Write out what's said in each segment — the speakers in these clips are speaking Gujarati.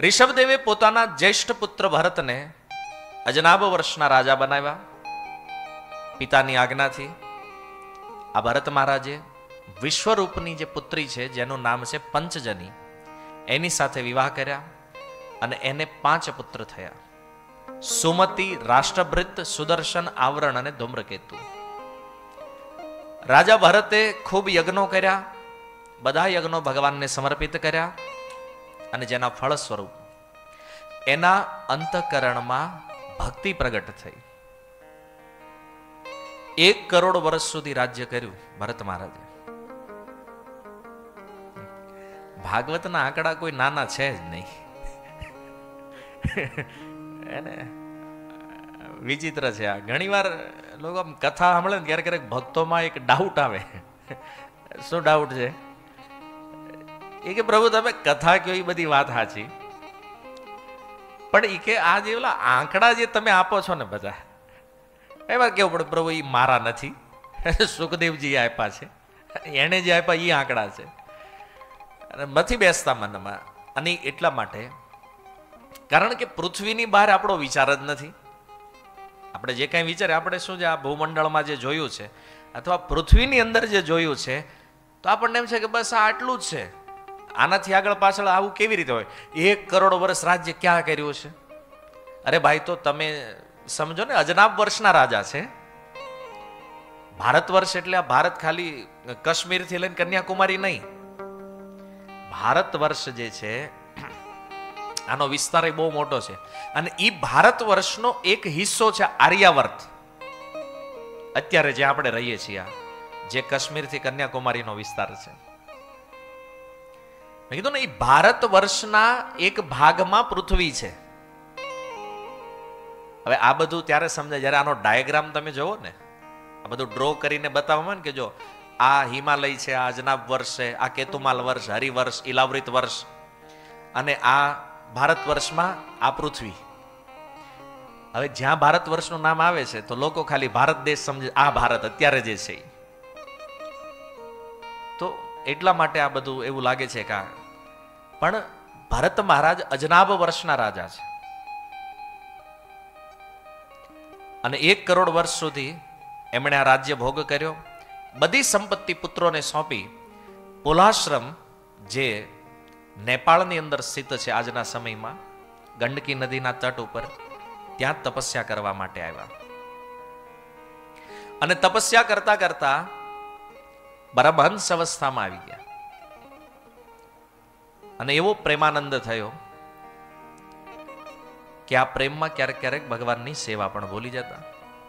ઋષભદેવે પોતાના જ્યેષ્ઠ પુત્ર ભરતને અજનાબ વર્ષના રાજા બનાવ્યા પિતાની આજ્ઞાથી. આ ભરત મહારાજે વિશ્વરૂપની જે પુત્રી છે જેનું નામ છે પંચજની, એની સાથે વિવાહ કર્યા અને એને 5 પુત્ર થયા: સુમતિ, રાષ્ટ્રભૃત, સુદર્શન, આવરણ અને ધૂમ્રકેતુ. રાજા ભરતે ખૂબ યજ્ઞો કર્યા, બધા યજ્ઞો ભગવાનને સમર્પિત કર્યા અને જેના ફળ સ્વરૂપ એના અંતઃકરણમાં ભક્તિ પ્રગટ થઈ. 1 કરોડ વર્ષ સુધી રાજ્ય કર્યું ભરત મહારાજે. ભાગવતના આંકડા કોઈ નાના છે જ નહીં. એને વિચિત્ર છે આ. ઘણી વાર લોકો આમ કથા સાંભળે ને ક્યારેક ક્યારેક ભક્તોમાં એક ડાઉટ આવે. શું ડાઉટ છે? એ કે પ્રભુ તમે કથા કયો એ બધી વાત સાચી, પણ એ કે આ જે ઓલા આંકડા જે તમે આપો છો ને બધા, એમાં કેવું પડે પ્રભુ એ મારા નથી, સુખદેવજી આપ્યા છે, એને જે આપ્યા એ આંકડા છે, અને નથી બેસતા મનમાં. અને એટલા માટે કારણ કે પૃથ્વીની બહાર આપણો વિચાર જ નથી. આપણે જે કાંઈ વિચારે આપણે શું છે આ ભૂમંડળમાં જે જોયું છે અથવા પૃથ્વીની અંદર જે જોયું છે તો આપણને એમ છે કે બસ આ આટલું જ છે, આનાથી આગળ પાછળ આવું કેવી રીતે હોય? 1 કરોડ વર્ષ રાજ્ય ક્યાં કર્યું છે? અરે ભાઈ, તો તમે સમજો ને, અજનાબ વર્ષના રાજા છે. ભારત વર્ષ એટલે આ ભારત ખાલી કાશ્મીરથી લઈને કન્યાકુમારી નહીં. ભારત વર્ષ જે છે આનો વિસ્તાર બહુ મોટો છે, અને એ ભારત વર્ષનો એક હિસ્સો છે આર્યાવર્ત. અત્યારે જે આપણે રહીએ છીએ જે કાશ્મીરથી કન્યાકુમારીનો વિસ્તાર છે, મેં કીધું ને એ ભારત વર્ષના એક ભાગમાં પૃથ્વી છે. હવે આ બધું ત્યારે સમજાય જ્યારે આનો ડાયાગ્રામ તમે જોવો ને, આ બધું ડ્રો કરીને બતાવવામાં ને કે જો આ હિમાલય છે, આ અજનાબ વર્ષ છે, આ કેતુમાલ વર્ષ, હરિવર્ષ, ઇલાવૃત વર્ષ, અને આ ભારત વર્ષમાં આ પૃથ્વી. હવે જ્યાં ભારત વર્ષનું નામ આવે છે તો લોકો ખાલી ભારત દેશ સમજે, આ ભારત અત્યારે જે છે. તો એટલા માટે આ બધું એવું લાગે છે કે પણ ભરત મહારાજ અજનાબ વર્ષના રાજા છે, અને 1 કરોડ વર્ષ સુધી એમણે આ રાજ્ય ભોગ કર્યો. બધી સંપત્તિ પુત્રોને સોંપી પુલાશ્રમ જે નેપાળની અંદર સ્થિત છે આજના સમયમાં, ગંડકી નદીના તટ ઉપર, ત્યાં તપસ્યા કરવા માટે આવ્યા. અને તપસ્યા કરતા કરતા પરમહંસ અવસ્થામાં આવી ગયા, અને એવો પ્રેમાનંદ થયો કે આ પ્રેમમાં ક્યારેક ક્યારેક ભગવાનની સેવા પણ ભૂલી જતા.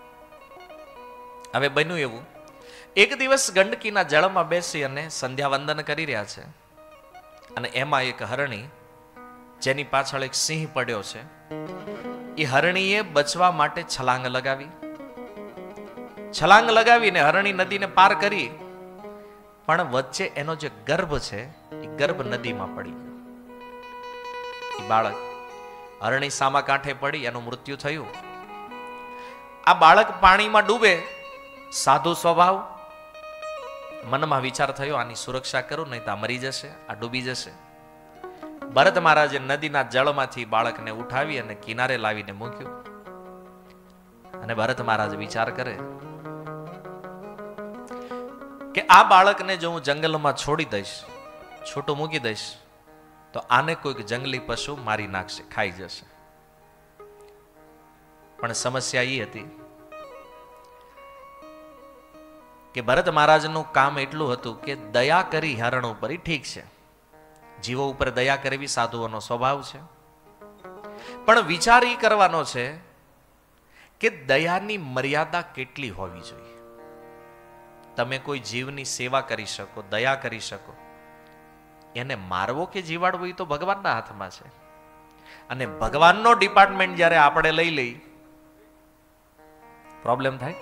હવે બન્યું એવું, એક દિવસ ગંડકીના જળમાં બેસી અને સંધ્યા વંદન કરી રહ્યા છે, અને એમાં એક હરણી જેની પાછળ એક સિંહ પડ્યો છે, એ હરણીએ બચવા માટે છલાંગ લગાવી. છલાંગ લગાવીને હરણી નદીને પાર કરી, પણ વચ્ચે એનો જે ગર્ભ છે એ ગર્ભ નદીમાં પડી ગયો. એ બાળક હરણી સામા કાંઠે પડી, એનું મૃત્યુ થયું. આ બાળક પાણીમાં ડૂબે, સાધુ સ્વભાવ, મનમાં વિચાર થયો આની સુરક્ષા કરું, નહીં તો આ મરી જશે, આ ડૂબી જશે. ભરત મહારાજે નદીના જળમાંથી બાળકને ઉઠાવી અને કિનારે લાવીને મૂક્યું. અને ભરત મહારાજ વિચાર કરે કે આ બાળકને જો હું જંગલમાં છોડી દઈશ, છૂટું મૂકી દઈશ, તો આને કોઈક જંગલી પશુ મારી નાખશે, ખાઈ જશે. પણ સમસ્યા એ હતી કે ભરત મહારાજનું કામ એટલું હતું કે દયા કરી હરણ ઉપર, એ ઠીક છે, જીવો ઉપર દયા કરવી સાધુઓનો સ્વભાવ છે, પણ વિચાર એ કરવાનો છે કે દયાની મર્યાદા કેટલી હોવી જોઈએ. તમે કોઈ જીવની સેવા કરી શકો, દયા કરી શકો, એને મારવો કે જીવાડવો એ તો ભગવાનના હાથમાં છે. અને ભગવાનનો ડિપાર્ટમેન્ટ જ્યારે આપણે લઈ લઈ, પ્રોબ્લેમ થાય.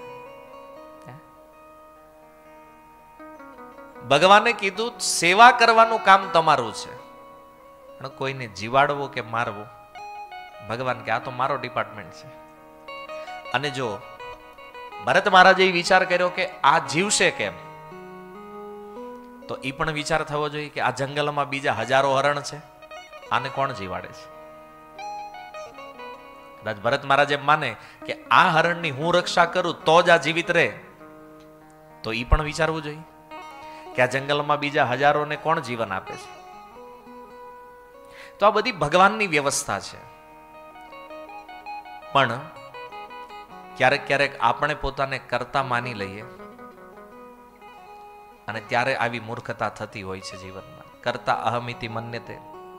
ભગવાને કીધું સેવા કરવાનું કામ તમારું છે, પણ કોઈને જીવાડવો કે મારવો, ભગવાન કે આ તો મારો ડિપાર્ટમેન્ટ છે. અને જો ભરત મહારાજે વિચાર કર્યો કે આ જીવશે કેમ, તો એ પણ વિચાર થવો જોઈએ કે આ જંગલમાં બીજા હજારો હરણ છે, આને કોણ જીવાડે છે? કદાચ ભરત મહારાજ એમ માને કે આ હરણની હું રક્ષા કરું તો જ આ જીવિત રહે, તો એ પણ વિચારવું જોઈએ કે આ જંગલમાં બીજા હજારોને કોણ જીવન આપે છે. તો આ બધી ભગવાનની વ્યવસ્થા છે. પણ ક્યારેક ક્યારેક આપણે પોતાને કરતા માની લઈએ અને ત્યારે આવી મૂર્ખતા થતી હોય છે જીવનમાં. કરતા અહમિતિ મન્યતે.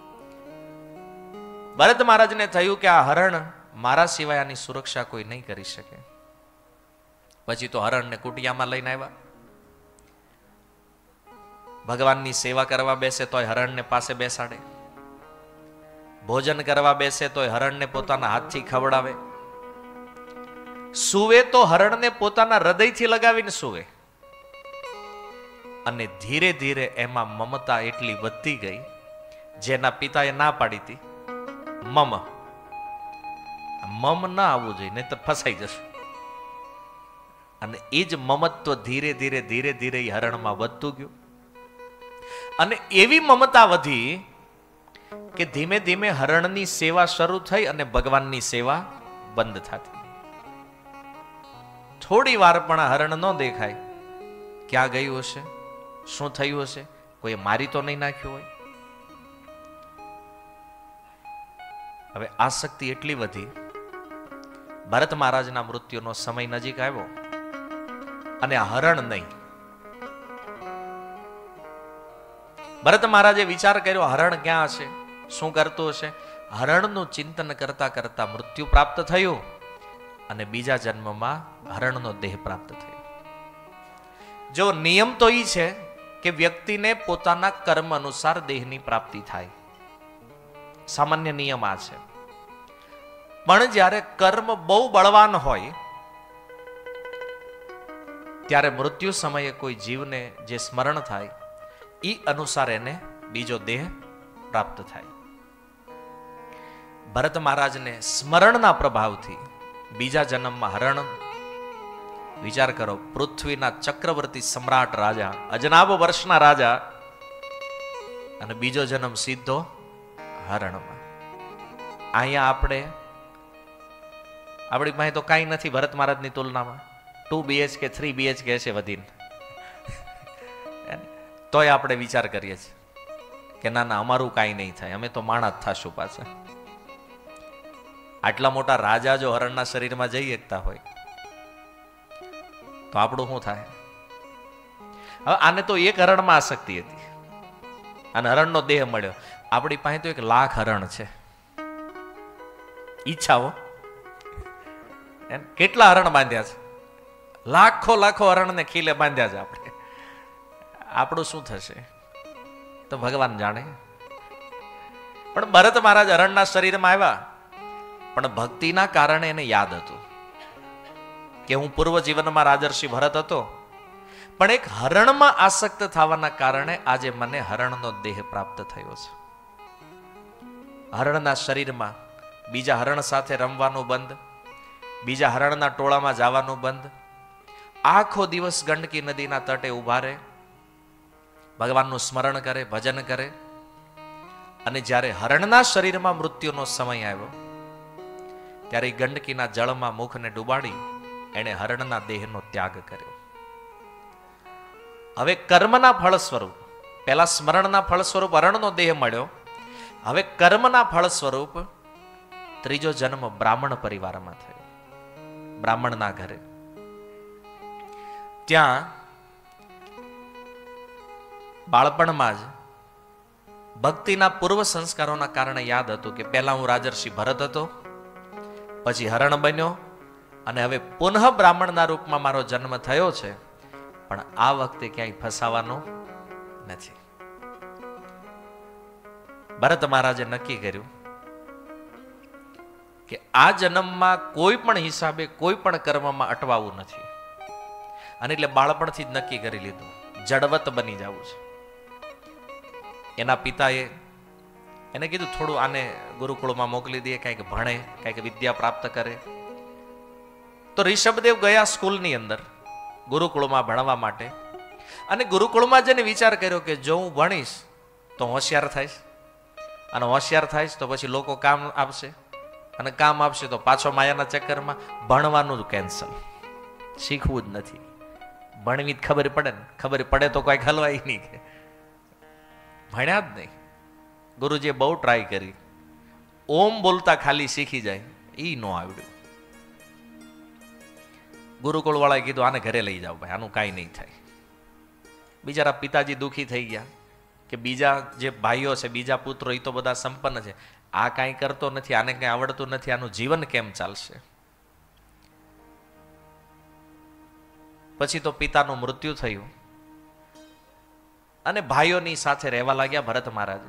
ભરત મહારાજને થયું કે આ હરણ મારા સિવાય આની સુરક્ષા કોઈ નહીં કરી શકે. પછી તો હરણને કુટિયામાં લઈને આવ્યા. ભગવાનની સેવા કરવા બેસે તોય હરણને પાસે બેસાડે, ભોજન કરવા બેસે તોય હરણને પોતાના હાથથી ખવડાવે, સુવે તો હરણને પોતાના હૃદયથી લગાવીને સુવે. અને ધીરે ધીરે એમાં મમતા એટલી વધતી ગઈ, જેના પિતાએ ના પાડી હતી, મમ ના આવવું જોઈએ, નહીં તો ફસાઈ જશે. અને એ જ મમત્વ ધીરે ધીરે ધીરે ધીરે હરણમાં વધતું ગયું. અને એવી મમતા વધી કે ધીમે ધીમે હરણની સેવા શરૂ થઈ અને ભગવાનની સેવા બંધ થતી. થોડી વાર પણ હરણ ન દેખાય, ક્યાં ગયું હશે, શું થયું હશે, કોઈ મારી તો નહીં નાખ્યું હોય. હવે આસક્તિ એટલી વધી, ભરત મહારાજના મૃત્યુનો સમય નજીક આવ્યો અને હરણ નહીં. ભરત મહારાજે વિચાર કર્યો, હરણ ક્યાં હશે, શું કરતું હશે. હરણનું ચિંતન કરતા કરતા મૃત્યુ પ્રાપ્ત થયું અને બીજા જન્મમાં હરણનો દેહ પ્રાપ્ત થયો. જો નિયમ તો એ છે કે વ્યક્તિને પોતાના કર્મ અનુસાર દેહની પ્રાપ્તિ થાય, સામાન્ય નિયમ આ છે. પણ જ્યારે કર્મ બહુ બળવાન હોય ત્યારે મૃત્યુ સમયે કોઈ જીવને જે સ્મરણ થાય એ અનુસાર એને બીજો દેહ પ્રાપ્ત થાય. ભરત મહારાજને સ્મરણના પ્રભાવથી બીજા જન્મમાં હરણ, વિચાર કરો, પૃથ્વીના ચક્રવર્તી સમ્રાટ રાજા, અજનાબો વર્ષના રાજા, અને બીજો જન્મ સીધો હરણમાં. અહીંયા આપણી પાસે તો કાંઈ નથી ભરત મહારાજની તુલનામાં. 2 BHK 3 BHK છે વધીને, તોય આપણે વિચાર કરીએ છીએ કે ના ના અમારું કાંઈ નહીં થાય, અમે તો માણસ થાશું પાછા. આટલા મોટા રાજા જો હરણના શરીરમાં જઈ શકતા હોય તો આપણું શું થાય? હવે આને તો એક હરણમાં આસક્તિ હતી અને હરણનો દેહ મળ્યો. આપણી પાસે તો 1 લાખ હરણ છે. ઈચ્છાઓ કેટલા હરણ બાંધ્યા છે, લાખો લાખો હરણને ખીલે બાંધ્યા છે આપણે. આપણું શું થશે તો ભગવાન જાણે. પણ ભરત મહારાજ હરણના શરીરમાં આવ્યા, પણ ભક્તિના કારણે એને યાદ હતું કે હું પૂર્વ જીવનમાં રાજર્ષિ ભરત હતો, પણ એક હરણમાં આસક્ત થવાના કારણે આજે મને હરણનો દેહ પ્રાપ્ત થયો છે. હરણના શરીરમાં બીજા હરણ સાથે રમવાનું બંધ, બીજા હરણના ટોળામાં જવાનું બંધ, આખો દિવસ ગંડકી નદીના તટે ઉભા રહે, ભગવાનનું સ્મરણ કરે, ભજન કરે. અને જ્યારે હરણના શરીરમાં મૃત્યુનો સમય આવ્યો ત્યારે ગંડકીના જળમાં મુખને ડૂબાડી એણે હરણના દેહનો ત્યાગ કર્યો. હવે કર્મના ફળ સ્વરૂપ, પહેલા સ્મરણના ફળ સ્વરૂપ હરણનો દેહ મળ્યો, હવે કર્મના ફળ સ્વરૂપ ત્રીજો જન્મ બ્રાહ્મણ પરિવારમાં થયો, બ્રાહ્મણના ઘરે. ત્યાં બાળપણમાં જ ભક્તિના પૂર્વ સંસ્કારોના કારણે યાદ હતું કે પહેલા હું રાજર્ષિ ભરત હતો, પછી હરણ બન્યો અને હવે પુનઃ બ્રાહ્મણના રૂપમાં મારો જન્મ થયો છે, પણ આ વખતે ક્યાંય ફસાવાનો નથી. ભરત મહારાજે નક્કી કર્યું કે આ જન્મમાં કોઈ પણ હિસાબે કોઈ પણ કર્મમાં અટવાવું નથી. અને એટલે બાળપણથી જ નક્કી કરી લીધું જડવત બની જવું છે. એના પિતાએ એને કીધું થોડું આને ગુરુકુળમાં મોકલી દઈએ, કંઈક ભણે, કંઈક વિદ્યા પ્રાપ્ત કરે. તો ઋષભદેવ ગયા સ્કૂલની અંદર ગુરુકુળમાં ભણવા માટે. અને ગુરુકુળમાં જઈને વિચાર કર્યો કે જો હું ભણીશ તો હોશિયાર થઈશ, અને હોશિયાર થઈશ તો પછી લોકો કામ આપશે, અને કામ આપશે તો પાછો માયાના ચક્કરમાં ભણવાનું જ કેન્સલ, શીખવું જ નથી. ભણવી જ ખબર પડે ને, ખબર પડે તો કોઈ હલવાય નહીં, કે ભણ્યા જ નહીં. ગુરુજીએ બહુ ટ્રાય કરી, ઓમ બોલતા ખાલી શીખી જાય, એ ન આવડ્યું. ગુરુકુળ વાળાએ કીધું આને ઘરે લઈ જાઓ ભાઈ, આનું કાંઈ નહીં થાય. બિચારા પિતાજી દુઃખી થઈ ગયા કે બીજા જે ભાઈઓ છે, બીજા પુત્રો, એ તો બધા સંપન્ન છે, આ કાંઈ કરતો નથી, આને કંઈ આવડતું નથી, આનું જીવન કેમ ચાલશે? પછી તો પિતાનું મૃત્યુ થયું અને ભાઈઓની સાથે રહેવા લાગ્યા ભરત મહારાજ.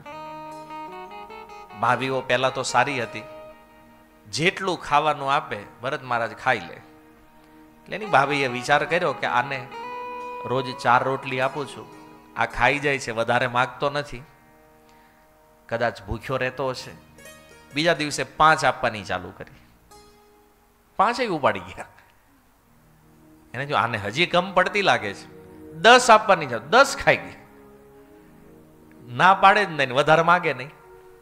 ભાભીઓ પહેલા તો સારી હતી, જેટલું ખાવાનું આપે ભરત મહારાજ ખાઈ લે. એટલે એની ભાભીએ વિચાર કર્યો કે આને રોજ 4 રોટલી આપું છું, આ ખાઈ જાય છે, વધારે માગતો નથી, કદાચ ભૂખ્યો રહેતો હશે. બીજા દિવસે 5 આપવાની ચાલુ કરી, 5 ઉપાડી ગયા. એને જો આને હજી કમ પડતી લાગે છે, 10 આપવાની ચાલુ, 10 ખાઈ ગઈ. ના પાડે જ નહીં, વધારે માગે નહીં.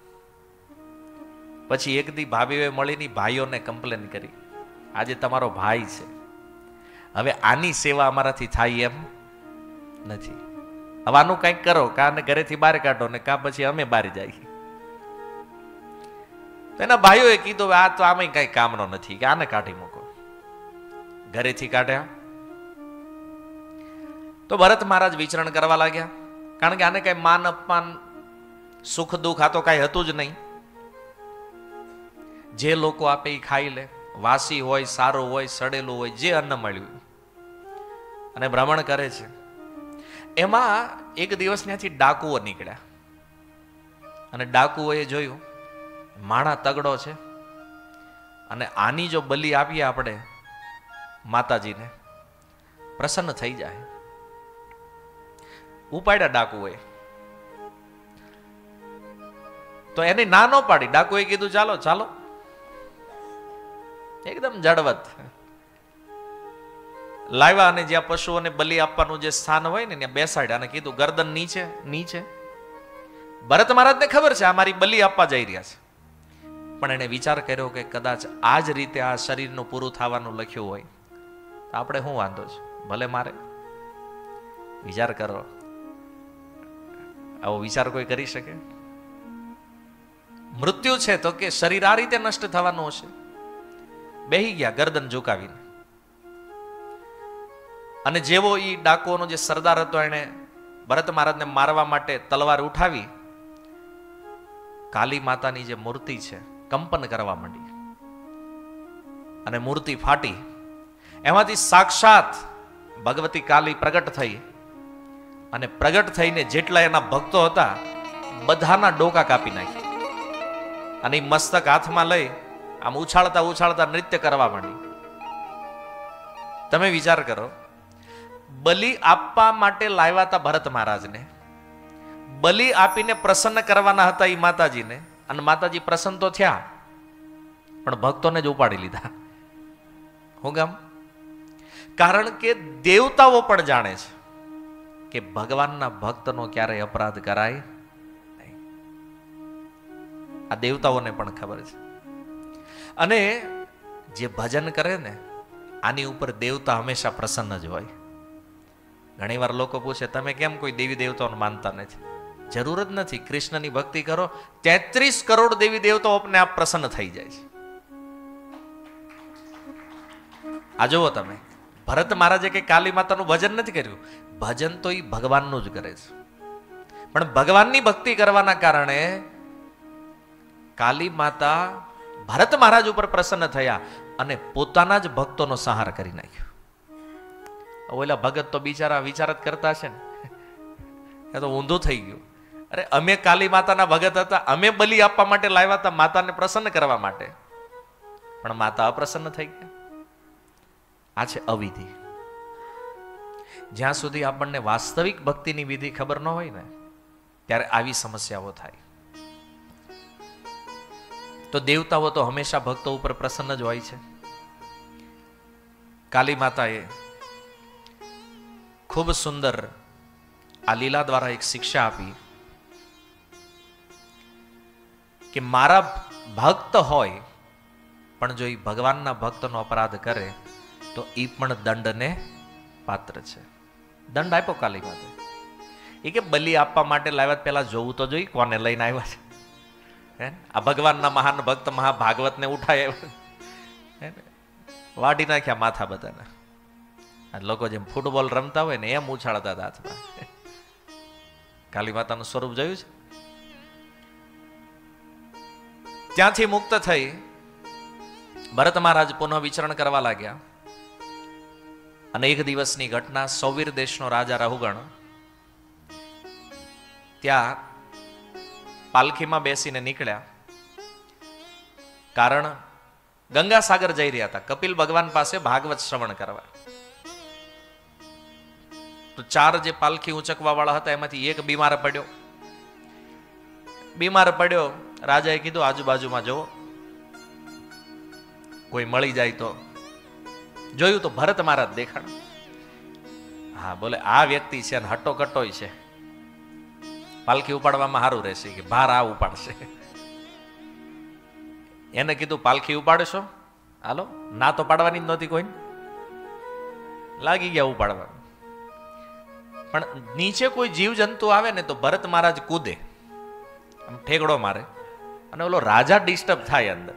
પછી એક દી ભાભીઓએ મળીને ભાઈઓને કમ્પ્લેન કરી, આજે તમારો ભાઈ છે, હવે આની સેવા અમારાથી થાય એમ નથી, હવે આનું કંઈક કરો, કાં ઘરેથી બહાર કાઢો ને કાં પછી અમે બહાર જઈએ. એના ભાઈઓએ કીધું આ તો આમે કઈ કામનો નથી, કે આને કાઢી મૂકો. ઘરેથી કાઢ્યા તો ભરત મહારાજ વિચરણ કરવા લાગ્યા, કારણ કે આને કઈ માન અપમાન સુખ દુઃખ આ તો કઈ હતું જ નહીં. જે લોકો આપે એ ખાઈ લે, વાસી હોય, સારું હોય, સડેલું હોય, જે અન્ન મળ્યું, અને ભ્રમણ કરે છે. એમાં એક દિવસ ત્યાંથી ડાકુઓ નીકળ્યા અને ડાકુઓએ જોયું માણા તગડો છે અને આની જો બલિ આપીએ આપણે માતાજીને, પ્રસન્ન થઈ જાય. ઉપાડ્યા ડાકુએ, તો એને ના ન પાડી. ડાકુએ કીધું ચાલો ચાલો, એકદમ જડવત લાવ્યા અને જ્યાં પશુઓને બલિ આપવાનું જે સ્થાન હોય ને ત્યાં બેસાડ્યા અને કીધું ગરદન નીચે નીચે. ભરત મહારાજને ખબર છે આ મારી બલિ આપવા જઈ રહ્યા છે, પણ એને વિચાર કર્યો કે કદાચ આ જ રીતે આ શરીરનું પૂરું થવાનું લખ્યું હોય તો આપણે શું વાંધો છે, ભલે મારે. વિચાર કરો, આવો વિચાર કોઈ કરી શકે? મૃત્યુ છે તો કે શરીર આ રીતે નષ્ટ થવાનું હશે. બેહી ગયા ગરદન ઝુકાવીને, અને જેવો ઈ ડાકોનો જે સરદાર હતો એને ભરત મહારાજને મારવા માટે તલવાર ઉઠાવી, કાલી માતાની જે મૂર્તિ છે કંપન કરવા માંડી અને મૂર્તિ ફાટી. એમાંથી સાક્ષાત ભગવતી કાલી પ્રગટ થઈ અને પ્રગટ થઈને જેટલા એના ભક્તો હતા બધાના ડોકા કાપી નાખ્યા અને મસ્તક હાથમાં લઈ આમ ઉછાળતા ઉછાળતા નૃત્ય કરવા માંડી. તમે વિચાર કરો, બલિ આપવા માટે લાવ્યા હતા ભરત મહારાજને, બલિ આપીને પ્રસન્ન કરવાના હતા એ માતાજીને, અને માતાજી પ્રસન્ન તો થયા પણ ભક્તોને જ ઉપાડી લીધા. હું કામ? કારણ કે દેવતાઓ પણ જાણે છે કે ભગવાનના ભક્તનો ક્યારેય અપરાધ કરાય નહીં. આ દેવતાઓને પણ ખબર છે. અને જે ભજન કરે ને આની ઉપર દેવતા હંમેશા પ્રસન્ન જ હોય. ઘણી વાર લોકો પૂછે તમે કેમ કોઈ દેવી દેવતાઓને માનતા નથી? જરૂર જ નથી. કૃષ્ણની ભક્તિ કરો, 33 કરોડ દેવી દેવતાઓ આપને આપ પ્રસન્ન થઈ જાય છે. આ જુઓ તમે, ભરત મહારાજે કે કાલી માતાનું ભજન નથી કર્યું, ભજન તો એ ભગવાનનું જ કરે છે. પણ ભગવાનની ભક્તિ કરવાના કારણે કાલી માતા ભરત મહારાજ ઉપર પ્રસન્ન થયા અને પોતાના જ ભક્તોનો સંહાર કરી નાખ્યો. ઓલા ભગત તો બિચારા વિચાર જ કરતા છે ને, એ તો ઊંધું થઈ ગયું. અરે અમે કાલી માતાના ભગત હતા, અમે બલિ આપવા માટે લાવ્યા હતા માતાને પ્રસન્ન કરવા માટે, પણ માતા અપ્રસન્ન થઈ ગયા. આ છે અવિધિ. જ્યાં સુધી આપણને વાસ્તવિક ભક્તિની વિધિ ખબર ન હોય ને ત્યારે આવી સમસ્યાઓ થાય. તો દેવતાઓ તો હંમેશા ભક્તો ઉપર પ્રસન્ન જ હોય છે. કાલી માતાએ ખૂબ સુંદર આ લીલા દ્વારા એક શિક્ષા આપી કે મારા ભક્ત હોય પણ જો એ ભગવાનના ભક્તનો અપરાધ કરે તો એ પણ દંડને પાત્ર છે. દંડ આપ્યો કાલી માતે. એ કે બલિ આપવા માટે લાવ્યા પેલા જોવું તો જોઈ કોને લઈને આવ્યા છે. આ ભગવાનના મહાન ભક્ત મહાભાગવતને ઉઠાય વાઢી નાખ્યા માથા બધાને. આ લોકો જેમ ફૂટબોલ રમતા હોય ને એમ ઉછાળતા હતા હાથમાં. કાલી માતાનું સ્વરૂપ જોયું છે. ત્યાંથી મુક્ત થઈ ભરત મહારાજ પુનઃ વિચરણ કરવા લાગ્યા. અને એક દિવસની ઘટના, સૌવીર દેશનો રાજા રહુગણ ત્યાં પાલખીમાં બેસીને નીકળ્યા. કારણ ગંગાસાગર જઈ રહ્યા હતા કપિલ ભગવાન પાસે ભાગવત શ્રવણ કરવા. તો 4 જે પાલખી ઉંચકવા વાળા હતા એમાંથી એક બીમાર પડ્યો. રાજાએ કીધું આજુબાજુમાં જોવો, કોઈ મળી જાય તો. જોયું તો ભરત મહારાજ દેખાણ. હા, બોલે આ વ્યક્તિ છે અને હટ્ટો કટ્ટોય છે, પાલખી ઉપાડવામાં સારું રહેશે કે ભાર આ ઉપાડશે. એને કીધું પાલખી ઉપાડશો, હાલો. ના તો પાડવાની જ નહોતી કોઈ. લાગી ગયા ઉપાડવા. પણ નીચે કોઈ જીવ જંતુ આવે ને તો ભરત મહારાજ કૂદે, આમ ઠેકડો મારે, અને ઓલો રાજા ડિસ્ટર્બ થાય અંદર.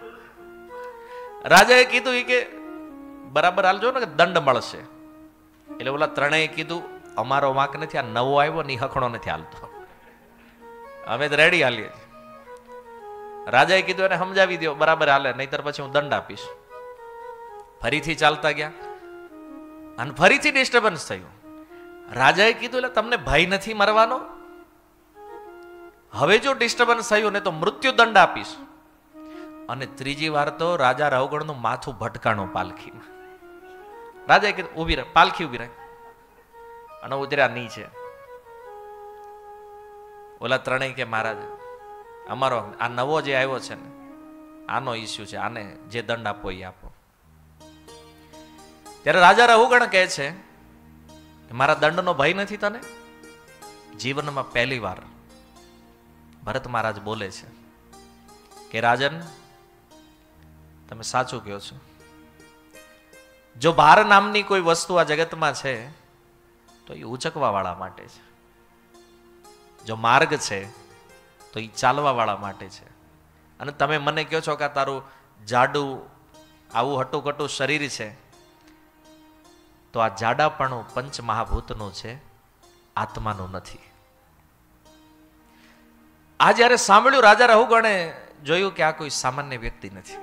રાજાએ કીધું કે બરાબર હાલજો ને કે દંડ મળશે. એટલે ઓલા ત્રણેય કીધું અમારો વાંક નથી, આ નવો આવ્યો ને હખણો નથી હાલતો, અમે તો રેડી હાલીએ. રાજાએ કીધું એને સમજાવી દો, બરાબર હાલે, નહીતર પછી હું દંડ આપીશ. ફરીથી ચાલતા ગયા અને ફરીથી ડિસ્ટર્બન્સ થયું. રાજાએ કીધું એટલે તમને ભય નથી મરવાનો? હવે જો ડિસ્ટર્બન્સ થયું ને તો મૃત્યુ દંડ આપીશ. અને ત્રીજી વાર તો રાજા રહુગણનું માથું ભટકાણું પાલખીમાં. રાજાએ કીધું ઉભી રહે, પાલખી ઉભી રહે, અને ઉતર્યા નીચે. ઓલા ત્રણેય કે મહારાજ અમારો આ નવો જે આવ્યો છે ને આનો ઇસ્યુ છે, આને જે દંડ આપો એ આપો. ત્યારે રાજા રહુગણ કહે છે મારા દંડનો ભય નથી તને? જીવનમાં પહેલી વાર ભરત મહારાજ બોલે છે કે રાજન તમે સાચું કહો છો. જો ભાર નામની કોઈ વસ્તુ આ જગતમાં છે તો એ ઉચકવા વાળા માટે છે. જો માર્ગ છે તો એ ચાલવા વાળા માટે છે. અને તમે મને કહો છો કે તારું જાડું આવું હટું કટું શરીર છે, તો આ જાડાપણું પંચ મહાભૂતનું છે, આત્માનું નથી. આ જ્યારે સાંભળ્યું રાજા રહુગણે જોયું કે આ કોઈ સામાન્ય વ્યક્તિ નથી.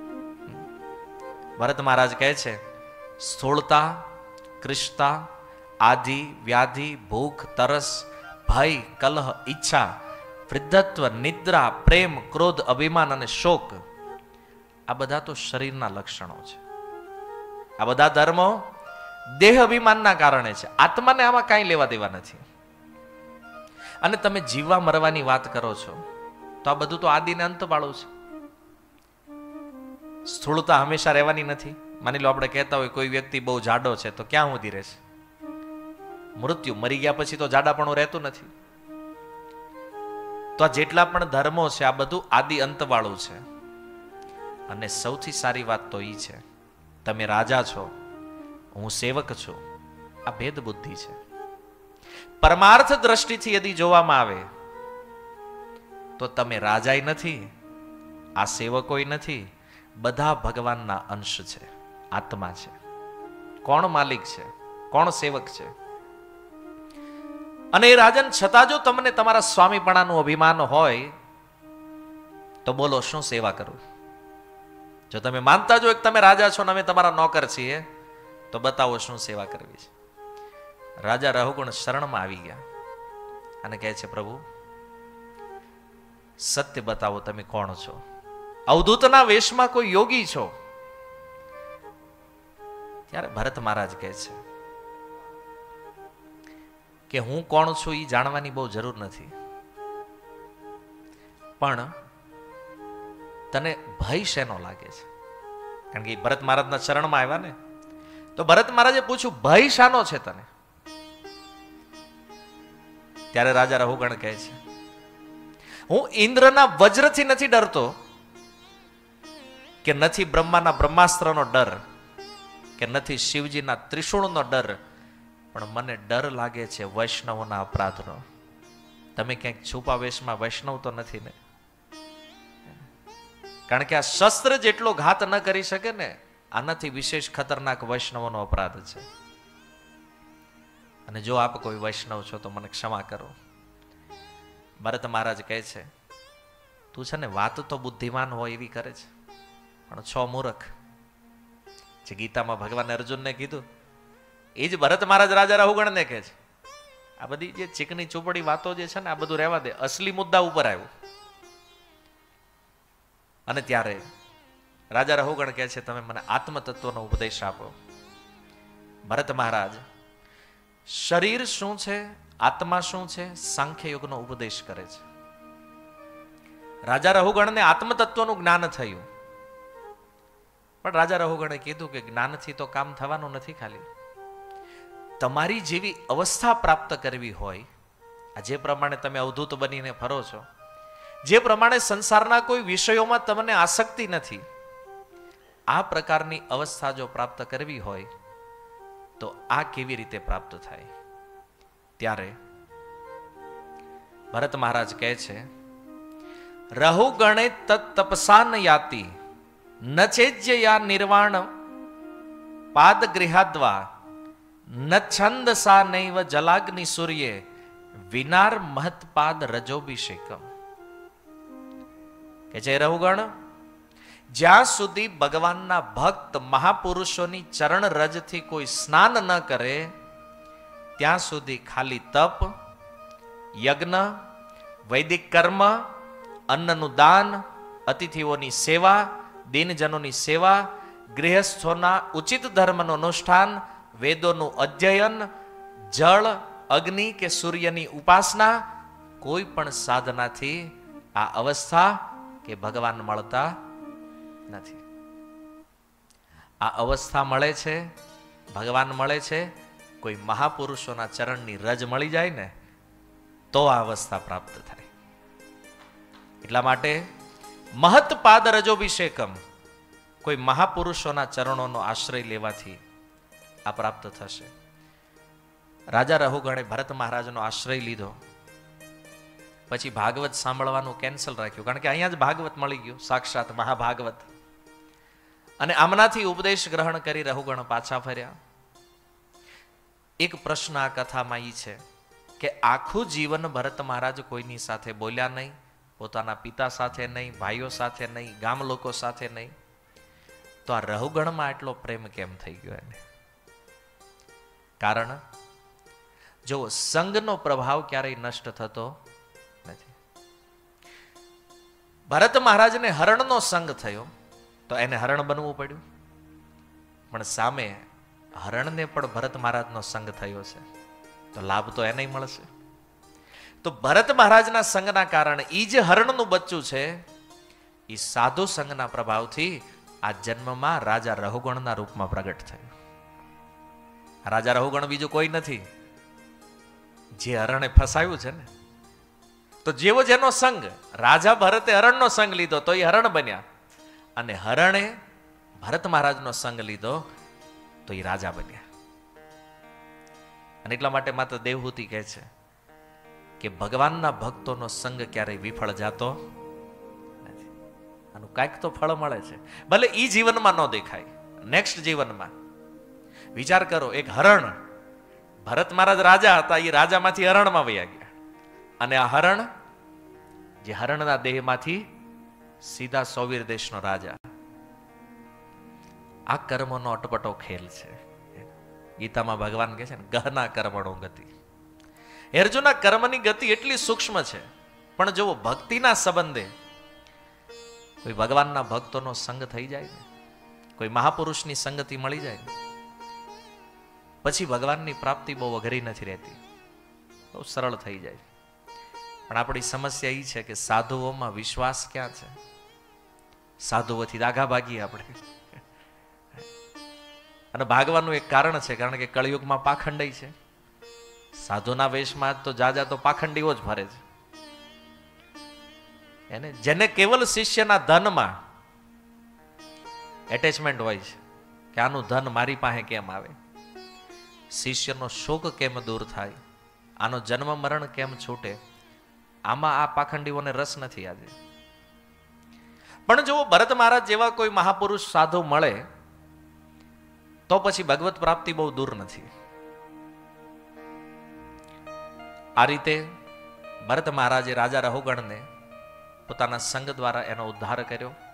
ભરત મહારાજ કહે છે સ્થૂળતા, કૃષ્ણતા, આદિ, વ્યાધિ, ભૂખ, તરસ, ભય, કલહ, ઈચ્છા, વૃદ્ધત્વ, નિદ્રા, પ્રેમ, ક્રોધ, અભિમાન અને શોક, આ બધા તો શરીરના લક્ષણો છે. આ બધા ધર્મો દેહ અભિમાનના કારણે છે. આત્માને આમાં કાંઈ લેવા દેવા નથી. અને તમે જીવવા મરવાની વાત કરો છો તો આ બધું તો આદિને અંત વાળું છે. સ્થૂળતા હંમેશા રહેવાની નથી. માની લો આપણે કહેતા હોય કોઈ વ્યક્તિ બહુ જાડો છે તો ક્યાં સુધી રહેશે? મૃત્યુ, મરી ગયા પછી તો જાડાપણું રહેતું નથી. તો આ જેટલા પણ ધર્મો છે આ બધું આદિ અંત વાળું છે. અને સૌથી સારી વાત તો એ છે તમે રાજા છો, હું સેવક છું. આ ભેદ બુદ્ધિ છે. પરમાર્થ દ્રષ્ટિથી યદી જોવામાં આવે તો તમે રાજાય નથી, આ સેવકોય નથી, બધા ભગવાનના અંશ છે, આત્મા છે. કોણ માલિક છે, કોણ સેવક છે? અને એ રાજન છતાં જો તમને તમારા સ્વામીપણાનું અભિમાન હોય તો બોલો શું સેવા કરું? જો તમે માનતા જો તમે રાજા છો ને અમે તમારા નોકર છીએ તો બતાવો શું સેવા કરવી છે. રાજા રહુગણ શરણમાં આવી ગયા અને કહે છે પ્રભુ સત્ય બતાવો, તમે કોણ છો? અવધૂતના વેશમાં કોઈ યોગી છો? ત્યારે ભરત મહારાજ કહે છે કે હું કોણ છું એ જાણવાની બહુ જરૂર નથી, પણ તને ભય શેનો લાગે છે? કારણ કે ભરત મહારાજના ચરણમાં આવ્યા ને તો ભરત મહારાજે પૂછ્યું ભય શાનો છે તને? ત્યારે રાજા રહુગણ કહે છે હું ઇન્દ્રના વજ્રથી નથી ડરતો કે નથી બ્રહ્માના બ્રહ્માસ્ત્રનો ડર, કે નથી શિવજીના ત્રિશૂળનો ડર, પણ મને ડર લાગે છે વૈષ્ણવોના અપરાધનો. તમે ક્યાંક છુપા વેશમાં વૈષ્ણવ તો નથી ને? કારણ કે આ શસ્ત્ર જેટલો ઘાત ન કરી શકે ને, આનાથી વિશેષ ખતરનાક વૈષ્ણવોનો અપરાધ છે. અને જો આપ કોઈ વૈષ્ણવ છો તો મને ક્ષમા કરો. ભરત મહારાજ કહે છે, તું છે ને વાત તો બુદ્ધિમાન હોય એવી કરે છે, પણ છો મૂર્ખ. જે ગીતામાં ભગવાન અર્જુનને કીધું એ જ ભરત મહારાજ રાજા રાહુગણને કહે છે. આ બધી જે ચીકણી ચોપડી વાતો જે છે ને, આ બધું રહેવા દે, અસલી મુદ્દા ઉપર આવ્યું. અને ત્યારે રાજા રાહુગણ કહે છે, તમે મને આત્મતત્વનો ઉપદેશ આપો. ભરત મહારાજ શરીર શું છે, આત્મા શું છે, સાંખ્ય યોગનો ઉપદેશ કરે છે. રાજા રાહુગણને આત્મતત્વનું જ્ઞાન થયું, પણ રાજા રાહુગણે કીધું કે જ્ઞાનથી તો કામ થવાનું નથી. ખાલી તમારી જેવી અવસ્થા પ્રાપ્ત કરવી હોય, આ જે પ્રમાણે તમે અવધૂત બનીને ફરો છો, જે પ્રમાણે સંસારના કોઈ વિષયોમાં તમને આસક્તિ નથી, આ પ્રકારની અવસ્થા જો પ્રાપ્ત કરવી હોય તો આ કેવી રીતે પ્રાપ્ત થાય? ત્યારે ભરત મહારાજ કહે છે, રહુગણે તત્તપસાન યાતિ ન ચેજ્યયા નિર્વાણ પાદ ગૃહાદ્વા ન છંદસા નૈવ જલાગ્નિ સૂર્ય વિનાર મહત્પાદ રજોભિષેકમ. કે છે રહુગણ, જ્યાં સુધી ભગવાનના ભક્ત મહાપુરુષોની ચરણ રજથી કોઈ સ્નાન ન કરે, ત્યાં સુધી ખાલી તપ, યજ્ઞ, વૈદિક કર્મ, અન્નનું દાન, અતિથિઓની સેવા, દીનજનોની સેવા, ગૃહસ્થોના ઉચિત ધર્મનું અનુષ્ઠાન, વેદોનું અધ્યયન, જળ, અગ્નિ કે સૂર્યની ઉપાસના, કોઈ પણ સાધનાથી આ અવસ્થા કે ભગવાન મળતા નથી. આ અવસ્થા મળે છે, ભગવાન મળે છે, કોઈ મહાપુરુષોના ચરણની રજ મળી જાય ને તો આ અવસ્થા પ્રાપ્ત થાય. એટલા માટે મહત્પાદ રજોભિષેકમ, કોઈ મહાપુરુષોના ચરણોનો આશ્રય લેવાથી આ પ્રાપ્ત થશે. રાજા રહુગણે ભરત મહારાજનો આશ્રય લીધો, પછી ભાગવત સાંભળવાનું કેન્સલ રાખ્યું, કારણ કે અહીંયા જ ભાગવત મળી ગયું, સાક્ષાત મહાભાગવત. અને આમનાથી ઉપદેશ ગ્રહણ કરી રહુગણ પાછા ફર્યા. એક પ્રશ્ન આ કથામાં એ છે કે આખું જીવન ભરત મહારાજ કોઈની સાથે બોલ્યા નહીં, પોતાના પિતા સાથે નહીં, ભાઈઓ સાથે નહીં, ગામ લોકો સાથે નહીં, તો આ રહુગણમાં એટલો પ્રેમ કેમ થઈ ગયો એને? કારણ જો સંગનો પ્રભાવ ક્યારેય નષ્ટ થતો નથી. ભરત મહારાજને હરણનો સંગ થયો તો એને હરણ બનવું પડ્યું, પણ સામે હરણને પણ ભરત મહારાજનો સંગ થયો છે તો લાભ તો એને મળશે. તો ભરત મહારાજના સંગના કારણે એ જે હરણનું બચ્ચું છે એ સાધુ સંગના પ્રભાવથી આ જન્મમાં રાજા રહુગણના રૂપમાં પ્રગટ થયું. રાજા રહુગણ બીજું કોઈ નથી, જે હરણે ફસાયું છે ને. તો જેવો જેનો સંગ, રાજા ભરતે હરણનો સંગ લીધો તો એ હરણ બન્યા, અને હરણે ભરત મહારાજનો સંગ લીધો તો એ રાજા બન્યા. અને એટલા માટે માત્ર દેવહૂતિ કહે છે કે ભગવાનના ભક્તોનો સંગ ક્યારેય વિફળ જાતો નથી. આનું કાંઈક તો ફળ મળે છે, ભલે ઈ જીવનમાં ન દેખાય, નેક્સ્ટ જીવનમાં. વિચાર કરો, એક હરણ, ભરત મહારાજ રાજા હતા, એ રાજામાંથી હરણમાં વયા ગયા, અને આ હરણ જે હરણના દેહમાંથી સીધા સૌવીર દેશનો રાજા. આ કર્મનો અટપટો ખેલ છે. ગીતામાં ભગવાન કહે છે ને, ગહના કર્મણો ગતિ. અર્જુનના કર્મની ગતિ એટલી સૂક્ષ્મ છે, પણ જો ભક્તિના સંબંધે કોઈ ભગવાનના ભક્તોનો સંગ થઈ જાય ને, કોઈ મહાપુરુષની સંગતિ મળી જાય ને, પછી ભગવાનની પ્રાપ્તિ બહુ અઘરી નથી રહેતી, બહુ સરળ થઈ જાય. પણ આપણી સમસ્યા એ છે કે સાધુઓમાં વિશ્વાસ ક્યાં છે? સાધુઓથી દાઘા ભાગીએ આપણે. અને ભાગવાનું એક કારણ છે, કારણ કે કળિયુગમાં પાખંડી છે. સાધુના વેશમાં તો જાજા તો પાખંડીઓ જ ફરે છે. એને જેને કેવલ શિષ્યના ધનમાં એટેચમેન્ટ હોય છે કે આનું ધન મારી પાસે કેમ આવે, શિષ્યનો શોક કેમ દૂર થાય, આનો જન્મ મરણ કેમ છૂટે, આમાં આ પાખંડીઓને રસ નથી આજે. પણ જો ભરત મહારાજ જેવા કોઈ મહાપુરુષ સાધુ મળે તો પછી ભગવત પ્રાપ્તિ બહુ દૂર નથી. આ રીતે ભરત મહારાજે રાજા રહુગણને પોતાના સંગ દ્વારા એનો ઉદ્ધાર કર્યો.